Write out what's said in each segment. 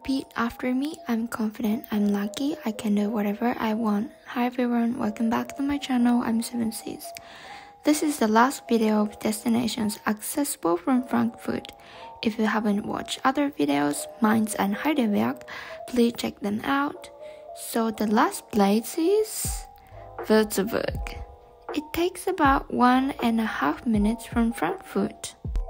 Repeat after me. I'm confident, I'm lucky, I can do whatever I want. Hi everyone, welcome back to my channel. I'm 7Cs. This is the last video of destinations accessible from Frankfurt. If you haven't watched other videos, Mainz and Heidelberg, please check them out. So the last place is Würzburg. It takes about 1.5 minutes from Frankfurt.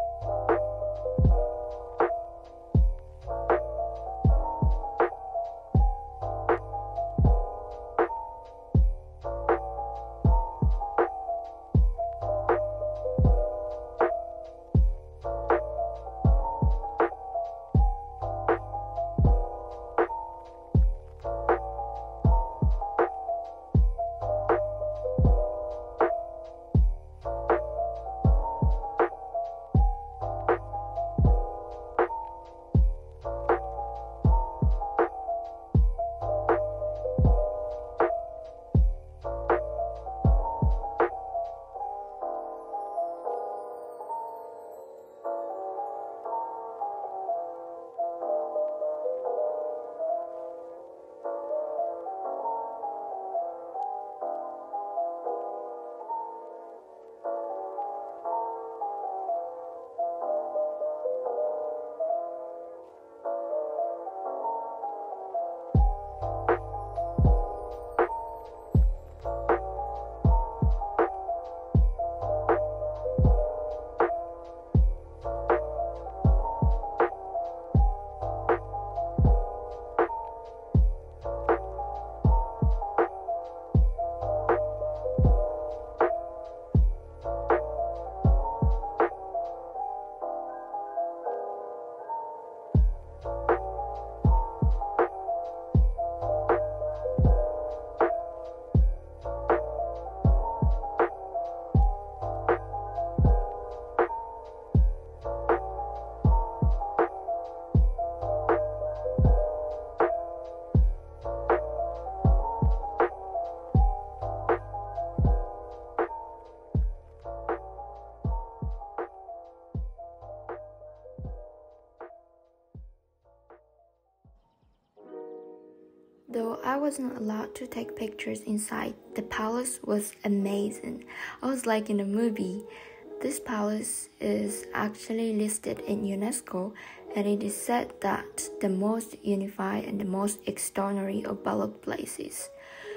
Though I wasn't allowed to take pictures inside, the palace was amazing. I was like in a movie. This palace is actually listed in UNESCO, and it is said that the most unified and the most extraordinary of baroque places.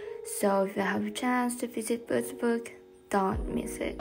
So if you have a chance to visit Würzburg, don't miss it.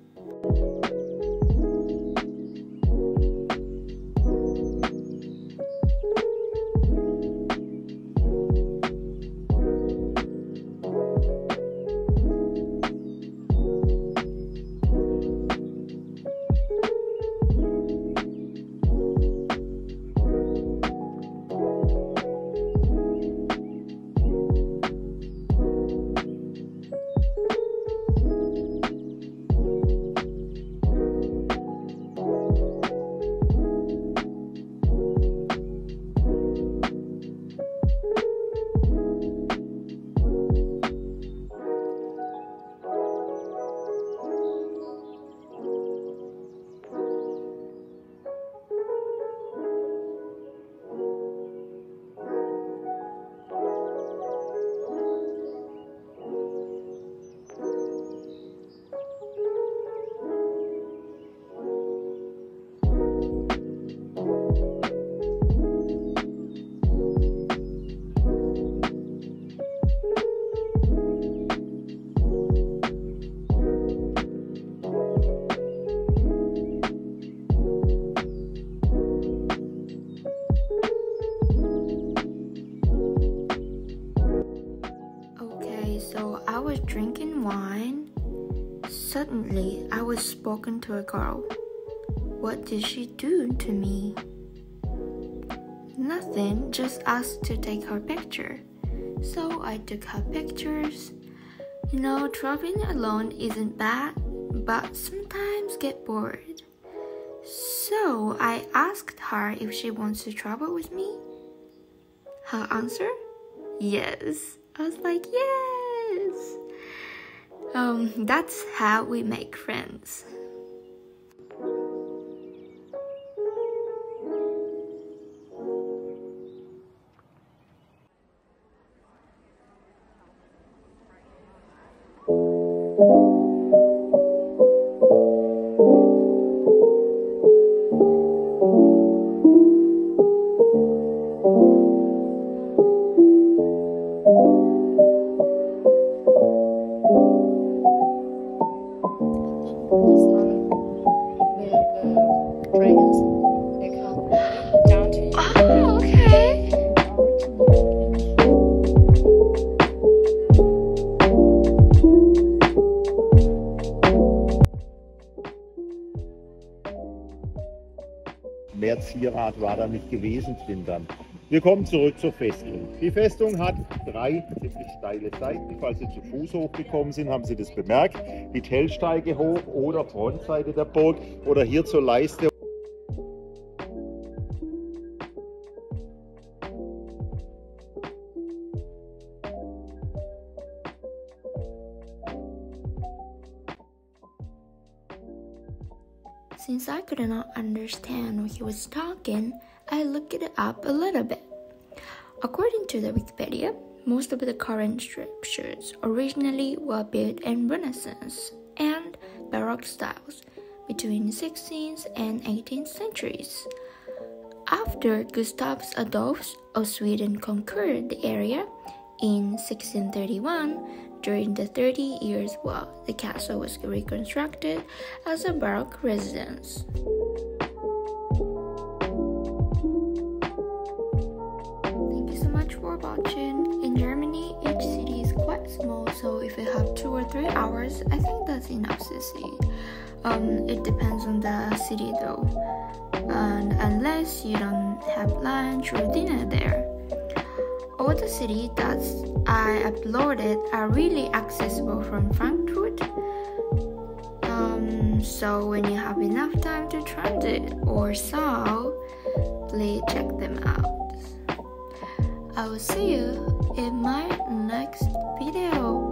So I was drinking wine. Suddenly, I was spoken to a girl. What did she do to me? Nothing, just asked to take her picture. So I took her pictures. You know, traveling alone isn't bad, but sometimes get bored. So I asked her if she wants to travel with me. Her answer? Yes. I was like, yes. That's how we make friends. Mehr Zierat war da nicht gewesen drin dann. Wir kommen zurück zur Festung. Die Festung hat 3 ziemlich steile Seiten. Falls Sie zu Fuß hochgekommen sind, haben Sie das bemerkt. Die Tellsteige hoch oder Frontseite der Burg oder hier zur Leiste. Since I could not understand what he was talking, I looked it up a little bit. According to the Wikipedia, most of the current structures originally were built in Renaissance and Baroque styles between the 16th and 18th centuries. After Gustav Adolphus of Sweden conquered the area in 1631, during the 30 Years' War, the castle was reconstructed as a Baroque residence. Thank you so much for watching. In Germany, each city is quite small, so if you have 2 or 3 hours, I think that's enough to see. It depends on the city though, and unless you don't have lunch or dinner there. All the cities that I uploaded are really accessible from Frankfurt. So when you have enough time to transit or so, please check them out. I will see you in my next video.